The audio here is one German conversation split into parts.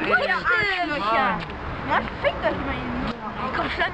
Arschlöcher! Was fickt euch mal hin? Komm, schlag!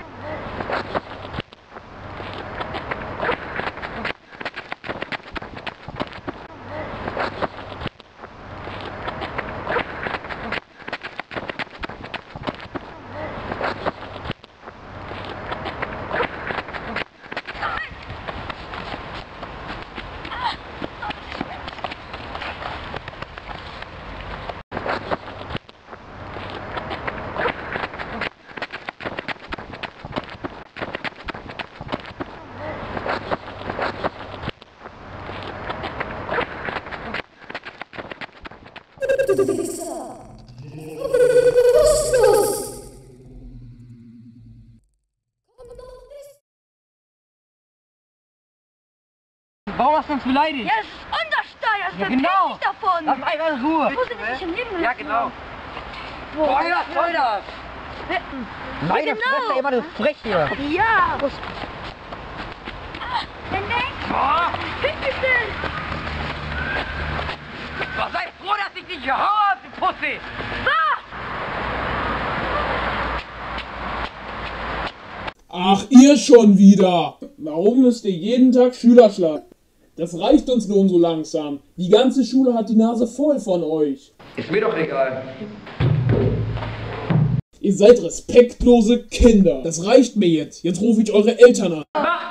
Warum hast du uns beleidigt? Ja, das ist Untersteuer, das Ja, verpiss genau. dich davon! Lass einfach in Ruhe! Wo sind dich im Leben? Ja, genau. Wo? Vollgas, Vollgas! Meine Genau. Fresse, immer das frech hier! Ja! Dann denk! Bitte! Doch sei froh, dass ich dich gehauen hab, du Pussy! Was? Ach, ihr schon wieder! Warum müsst ihr jeden Tag Schüler schlagen? Das reicht uns nun so langsam. Die ganze Schule hat die Nase voll von euch. Ist mir doch egal. Ihr seid respektlose Kinder. Das reicht mir jetzt. Jetzt rufe ich eure Eltern an. Mach